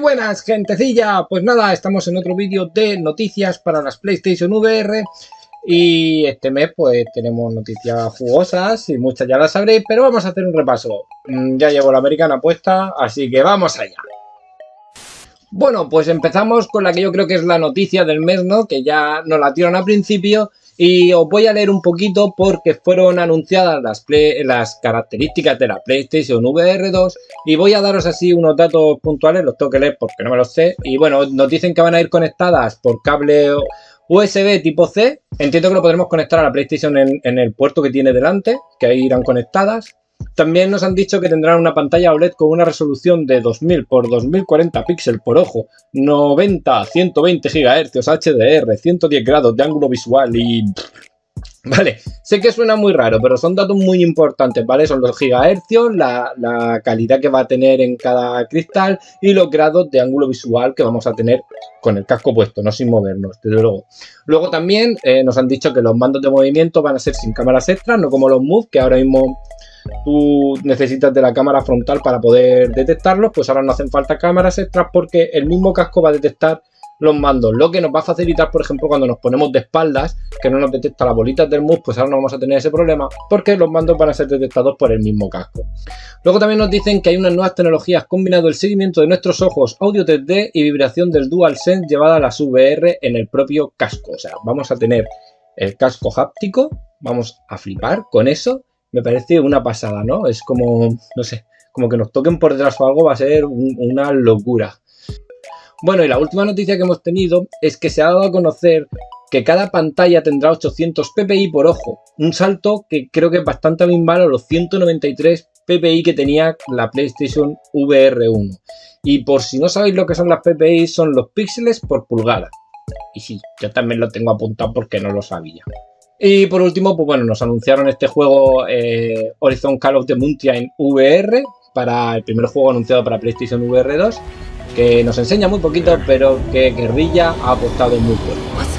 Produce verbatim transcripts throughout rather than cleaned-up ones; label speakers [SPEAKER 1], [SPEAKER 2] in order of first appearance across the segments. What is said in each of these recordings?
[SPEAKER 1] buenas, gentecilla. Pues nada, estamos en otro vídeo de noticias para las PlayStation V R. Y este mes pues tenemos noticias jugosas y muchas ya las sabréis, pero vamos a hacer un repaso. Ya llevo la americana puesta, así que vamos allá. Bueno, pues empezamos con la que yo creo que es la noticia del mes, ¿no? Que ya nos la tiraron al principio. Y os voy a leer un poquito porque fueron anunciadas las, play, las características de la PlayStation V R dos. Y voy a daros así unos datos puntuales, los tengo que leer porque no me los sé. Y bueno, nos dicen que van a ir conectadas por cable U S B tipo C. Entiendo que lo podremos conectar a la PlayStation en, en el puerto que tiene delante, que ahí irán conectadas. También nos han dicho que tendrán una pantalla O L E D con una resolución de dos mil por dos mil cuarenta píxeles por ojo, noventa a ciento veinte gigahercios H D R, ciento diez grados de ángulo visual y... Vale, sé que suena muy raro, pero son datos muy importantes, ¿vale? Son los gigahercios, la, la calidad que va a tener en cada cristal y los grados de ángulo visual que vamos a tener con el casco puesto, no sin movernos, desde luego. Luego también eh, nos han dicho que los mandos de movimiento van a ser sin cámaras extras, no como los Move, que ahora mismo tú necesitas de la cámara frontal para poder detectarlos. Pues ahora no hacen falta cámaras extras porque el mismo casco va a detectar los mandos, lo que nos va a facilitar, por ejemplo, cuando nos ponemos de espaldas, que no nos detecta las bolitas del mouse, pues ahora no vamos a tener ese problema porque los mandos van a ser detectados por el mismo casco. Luego también nos dicen que hay unas nuevas tecnologías combinando el seguimiento de nuestros ojos, audio tres D y vibración del DualSense llevada a las V R en el propio casco. O sea, vamos a tener el casco háptico, vamos a flipar con eso. Me parece una pasada, ¿no? Es como, no sé, como que nos toquen por detrás o algo, va a ser un, una locura. Bueno, y la última noticia que hemos tenido es que se ha dado a conocer que cada pantalla tendrá ochocientos P P I por ojo. Un salto que creo que es bastante abismal a los ciento noventa y tres P P I que tenía la PlayStation V R uno. Y por si no sabéis lo que son las P P I, son los píxeles por pulgada. Y sí, yo también lo tengo apuntado porque no lo sabía. Y por último, pues bueno, nos anunciaron este juego eh, Horizon Call of the Mountain V R, para el primer juego anunciado para PlayStation V R dos, que nos enseña muy poquito, pero que Guerrilla ha apostado muy fuerte.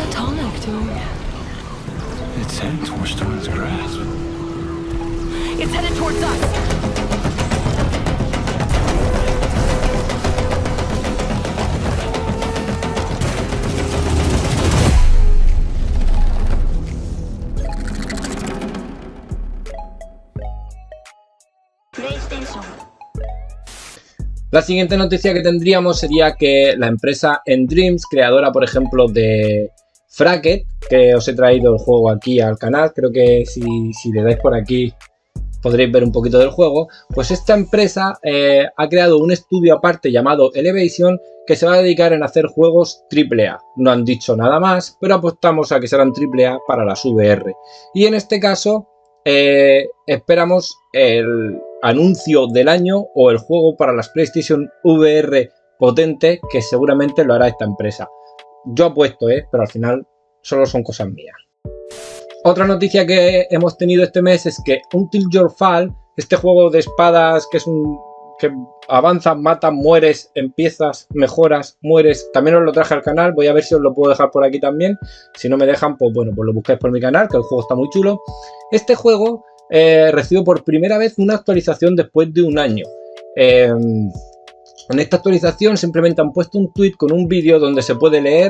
[SPEAKER 1] La siguiente noticia que tendríamos sería que la empresa N-Dreams, creadora por ejemplo de Fracket, que os he traído el juego aquí al canal, creo que si, si le dais por aquí podréis ver un poquito del juego, pues esta empresa eh, ha creado un estudio aparte llamado Elevation que se va a dedicar en hacer juegos triple A. No han dicho nada más, pero apostamos a que serán triple A para las V R. Y en este caso eh, esperamos el anuncio del año o el juego para las PlayStation V R potente, que seguramente lo hará esta empresa. Yo apuesto, ¿eh? Pero al final solo son cosas mías. Otra noticia que hemos tenido este mes es que Until You Fall, este juego de espadas que es un que avanzas, matas, mueres, empiezas, mejoras, mueres, también os lo traje al canal. Voy a ver si os lo puedo dejar por aquí también. Si no me dejan, pues bueno, pues lo buscáis por mi canal, que el juego está muy chulo. Este juego Eh, recibo por primera vez una actualización después de un año. Eh, en esta actualización simplemente han puesto un tweet con un vídeo donde se puede leer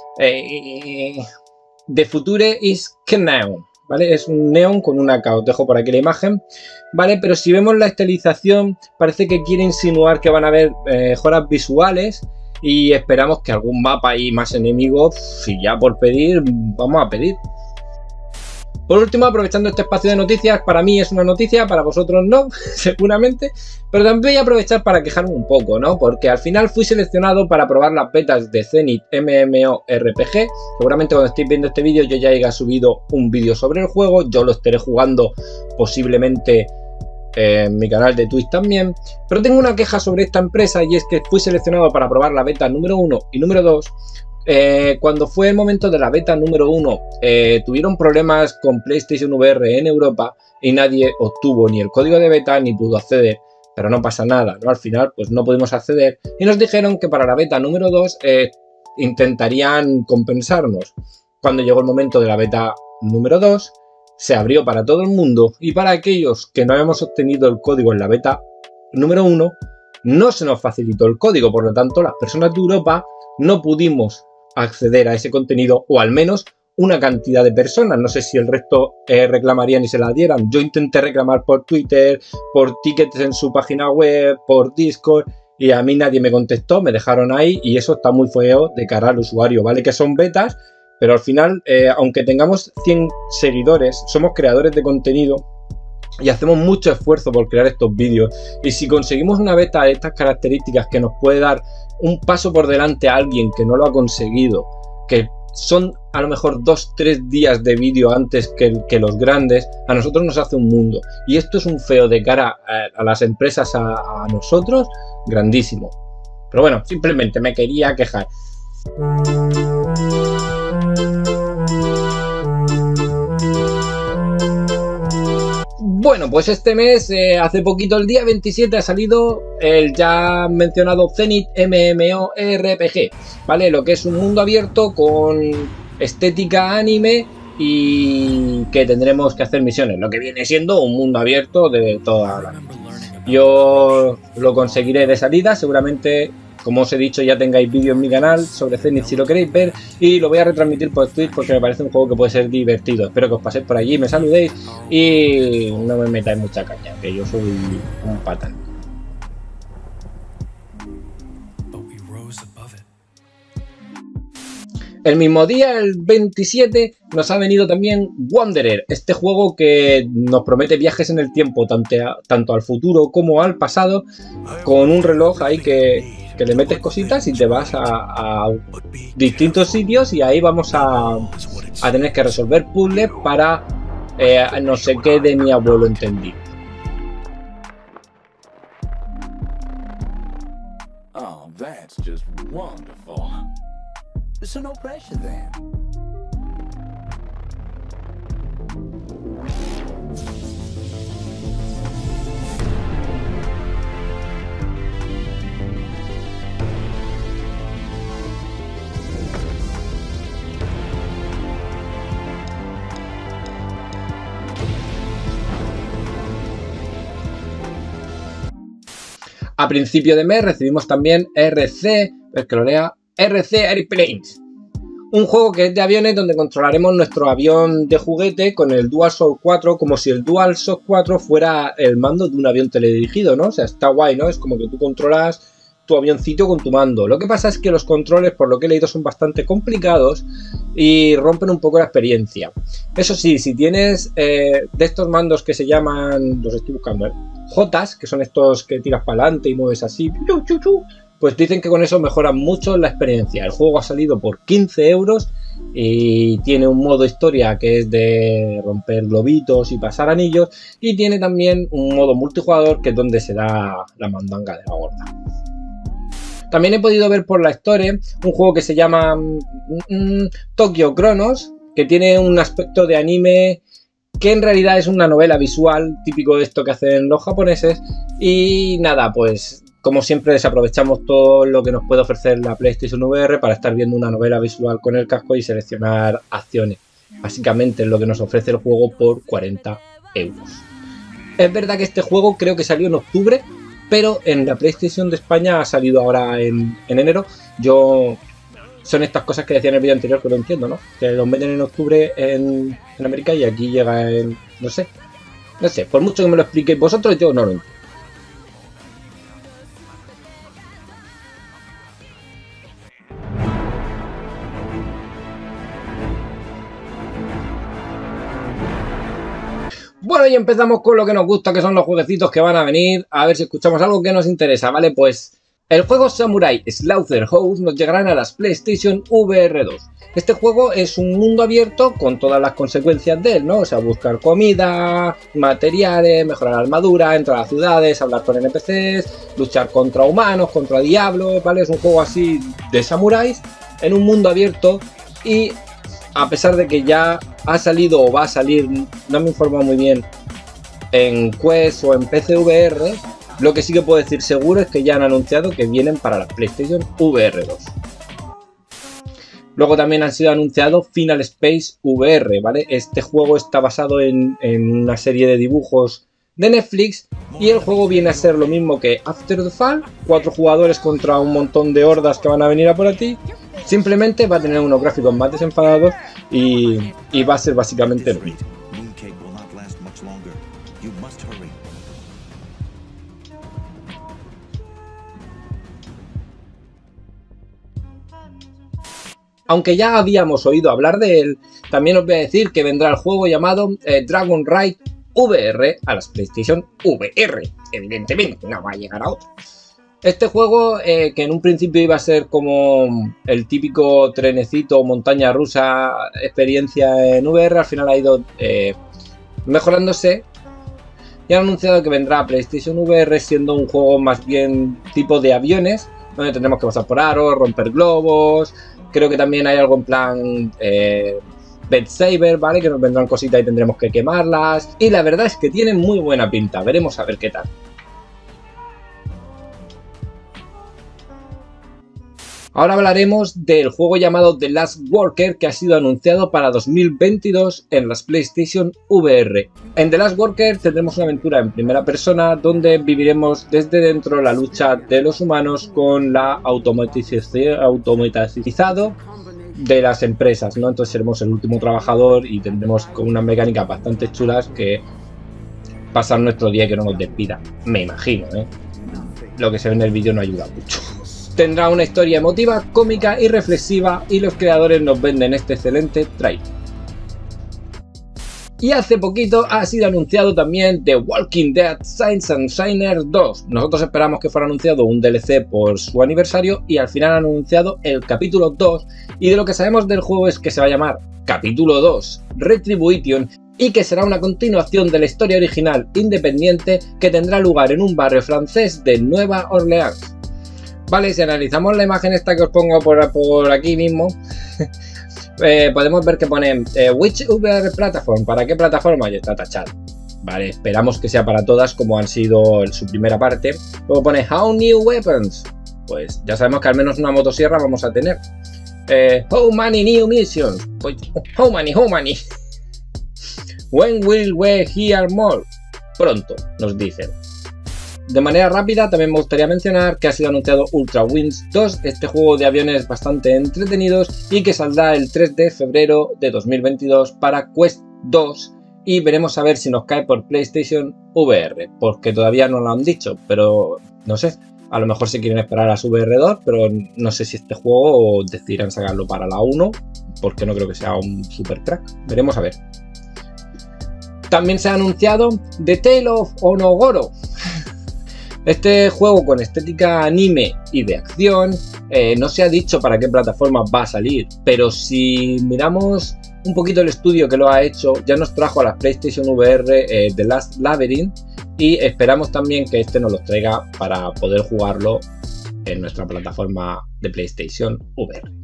[SPEAKER 1] eh, The Future is Neon, ¿vale? Es un neón con una K, os dejo por aquí la imagen, ¿vale? Pero si vemos la estilización parece que quiere insinuar que van a haber eh, mejoras visuales y esperamos que algún mapa y más enemigos, si ya por pedir, vamos a pedir. Por último, aprovechando este espacio de noticias, para mí es una noticia, para vosotros no, seguramente, pero también voy a aprovechar para quejarme un poco, ¿no? Porque al final fui seleccionado para probar las betas de Zenith MMORPG. Seguramente cuando estéis viendo este vídeo yo ya haya subido un vídeo sobre el juego, yo lo estaré jugando posiblemente en mi canal de Twitch también, pero tengo una queja sobre esta empresa y es que fui seleccionado para probar la beta número uno y número dos. Eh, cuando fue el momento de la beta número uno, eh, tuvieron problemas con PlayStation V R en Europa y nadie obtuvo ni el código de beta ni pudo acceder, pero no pasa nada, ¿no? Al final pues no pudimos acceder y nos dijeron que para la beta número dos eh, intentarían compensarnos. Cuando llegó el momento de la beta número dos, se abrió para todo el mundo y para aquellos que no habíamos obtenido el código en la beta número uno, no se nos facilitó el código, por lo tanto las personas de Europa no pudimos acceder a ese contenido, o al menos una cantidad de personas. No sé si el resto eh, reclamarían y se la dieran. Yo intenté reclamar por Twitter, por tickets en su página web, por Discord, y a mí nadie me contestó, me dejaron ahí, y eso está muy feo de cara al usuario. Vale que son betas, pero al final, eh, aunque tengamos cien seguidores, somos creadores de contenido y hacemos mucho esfuerzo por crear estos vídeos, y si conseguimos una beta de estas características que nos puede dar un paso por delante a alguien que no lo ha conseguido, que son a lo mejor dos, tres días de vídeo antes que, que los grandes, a nosotros nos hace un mundo. Y esto es un feo de cara a, a las empresas, a, a nosotros, grandísimo. Pero bueno, simplemente me quería quejar. Bueno, pues este mes, eh, hace poquito, el día veintisiete, ha salido el ya mencionado Zenith MMORPG, ¿vale? Lo que es un mundo abierto con estética anime y que tendremos que hacer misiones, lo que viene siendo un mundo abierto de toda la vida. Yo lo conseguiré de salida, seguramente, como os he dicho, ya tengáis vídeo en mi canal sobre Zenith si lo queréis ver, y lo voy a retransmitir por Twitch porque me parece un juego que puede ser divertido. Espero que os paséis por allí, me saludéis y no me metáis mucha caña, que yo soy un patán. El mismo día, el veintisiete, nos ha venido también Wanderer, este juego que nos promete viajes en el tiempo, tanto, a, tanto al futuro como al pasado, con un reloj ahí que... que le metes cositas y te vas a, a distintos sitios, y ahí vamos a, a tener que resolver puzzles para eh, no sé qué de mi abuelo entendido.
[SPEAKER 2] Oh, that's just wonderful. So no pressure then.
[SPEAKER 1] A principio de mes recibimos también R C, el que lo lea, R C Airplanes, un juego que es de aviones donde controlaremos nuestro avión de juguete con el DualShock cuatro, como si el DualShock cuatro fuera el mando de un avión teledirigido, ¿no? O sea, está guay, ¿no? Es como que tú controlas tu avioncito con tu mando. Lo que pasa es que los controles, por lo que he leído, son bastante complicados y rompen un poco la experiencia. Eso sí, si tienes eh, de estos mandos que se llaman, los estoy buscando, ¿eh? Jotas, que son estos que tiras para adelante y mueves así, pues dicen que con eso mejoran mucho la experiencia. El juego ha salido por quince euros y tiene un modo historia que es de romper globitos y pasar anillos, y tiene también un modo multijugador que es donde se da la mandanga de la gorda. También he podido ver por la Store un juego que se llama mm, Tokyo Chronos, que tiene un aspecto de anime que en realidad es una novela visual, típico de esto que hacen los japoneses. Y nada, pues como siempre desaprovechamos todo lo que nos puede ofrecer la PlayStation V R para estar viendo una novela visual con el casco y seleccionar acciones. Básicamente es lo que nos ofrece el juego por cuarenta euros. Es verdad que este juego creo que salió en octubre, pero en la PlayStation de España ha salido ahora en, en enero. Yo... Son estas cosas que decía en el vídeo anterior que lo entiendo, ¿no? Que los venden en octubre en, en América y aquí llega en... no sé. No sé, por mucho que me lo expliquéis vosotros, yo no lo entiendo. Bueno, y empezamos con lo que nos gusta, que son los jueguecitos que van a venir. A ver si escuchamos algo que nos interesa, ¿vale? Pues... el juego Samurai Slaughterhouse nos llegará a las PlayStation V R dos. Este juego es un mundo abierto con todas las consecuencias de él, ¿no? O sea, buscar comida, materiales, mejorar la armadura, entrar a ciudades, hablar con N P Cs, luchar contra humanos, contra diablos, ¿vale? Es un juego así de samuráis en un mundo abierto, y a pesar de que ya ha salido o va a salir, no me he informado muy bien, en Quest o en P C V R, lo que sí que puedo decir seguro es que ya han anunciado que vienen para la PlayStation V R dos. Luego también han sido anunciados Final Space V R, ¿vale? Este juego está basado en, en una serie de dibujos de Netflix, y el juego viene a ser lo mismo que After the Fall, cuatro jugadores contra un montón de hordas que van a venir a por ti. Simplemente va a tener unos gráficos más desenfadados y, y va a ser básicamente lo mismo. Aunque ya habíamos oído hablar de él, también os voy a decir que vendrá el juego llamado eh, Dragon Ride V R a las PlayStation V R. Evidentemente, no va a llegar a otro. Este juego, eh, que en un principio iba a ser como el típico trenecito o montaña rusa experiencia en V R, al final ha ido eh, mejorándose y han anunciado que vendrá a PlayStation V R siendo un juego más bien tipo de aviones, donde tendremos que pasar por aros, romper globos. Creo que también hay algo en plan eh, Beat Saber, ¿vale? Que nos vendrán cositas y tendremos que quemarlas. Y la verdad es que tiene muy buena pinta. Veremos a ver qué tal. Ahora hablaremos del juego llamado The Last Worker, que ha sido anunciado para dos mil veintidós en las PlayStation V R. En The Last Worker tendremos una aventura en primera persona donde viviremos desde dentro la lucha de los humanos con la automatización automatizado de las empresas, ¿no? Entonces seremos el último trabajador y tendremos con unas mecánicas bastante chulas que pasar nuestro día que no nos despida. Me imagino, ¿eh? Lo que se ve en el vídeo no ayuda mucho. Tendrá una historia emotiva, cómica y reflexiva, y los creadores nos venden este excelente trailer. Y hace poquito ha sido anunciado también The Walking Dead Saints and Sinners dos. Nosotros esperamos que fuera anunciado un D L C por su aniversario y al final han anunciado el capítulo dos, y de lo que sabemos del juego es que se va a llamar Capítulo dos Retribution y que será una continuación de la historia original independiente que tendrá lugar en un barrio francés de Nueva Orleans. Vale, si analizamos la imagen esta que os pongo por, por aquí mismo, eh, podemos ver que pone eh, Which V R Platform, ¿para qué plataforma? Y está tachado. Vale, esperamos que sea para todas como han sido en su primera parte. Luego pone How New Weapons, pues ya sabemos que al menos una motosierra vamos a tener. Eh, how many new missions? Pues, how many, how many? When will we hear more? Pronto, nos dicen. De manera rápida también me gustaría mencionar que ha sido anunciado Ultra Wings dos, este juego de aviones bastante entretenidos y que saldrá el tres de febrero de dos mil veintidós para Quest dos, y veremos a ver si nos cae por PlayStation V R, porque todavía no lo han dicho, pero no sé, a lo mejor se quieren esperar a su V R dos, pero no sé si este juego decidirán sacarlo para la uno, porque no creo que sea un super crack, veremos a ver. También se ha anunciado The Tale of Onogoro. Este juego con estética anime y de acción, eh, no se ha dicho para qué plataforma va a salir, pero si miramos un poquito el estudio que lo ha hecho, ya nos trajo a las PlayStation V R eh, The Last Labyrinth, y esperamos también que este nos los traiga para poder jugarlo en nuestra plataforma de PlayStation V R.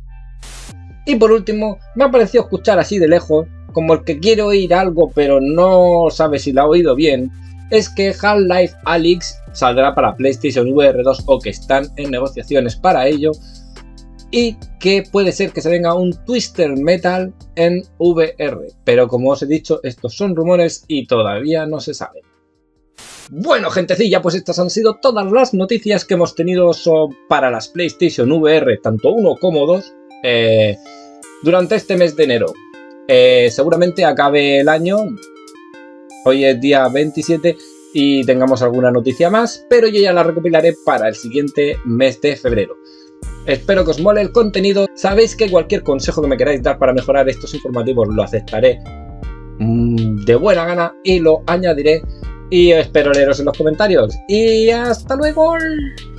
[SPEAKER 1] Y por último, me ha parecido escuchar así de lejos, como el que quiere oír algo pero no sabe si lo ha oído bien, es que Half-Life Alyx saldrá para PlayStation V R dos, o que están en negociaciones para ello, y que puede ser que se venga un Twisted Metal en V R, pero como os he dicho, estos son rumores y todavía no se sabe. Bueno, gentecilla, pues estas han sido todas las noticias que hemos tenido para las PlayStation V R, tanto uno como dos, eh, durante este mes de enero. Eh, seguramente acabe el año, hoy es día veintisiete, y tengamos alguna noticia más, pero yo ya la recopilaré para el siguiente mes de febrero. Espero que os mole el contenido. Sabéis que cualquier consejo que me queráis dar para mejorar estos informativos lo aceptaré mmm, de buena gana y lo añadiré, y espero leeros en los comentarios. Y hasta luego.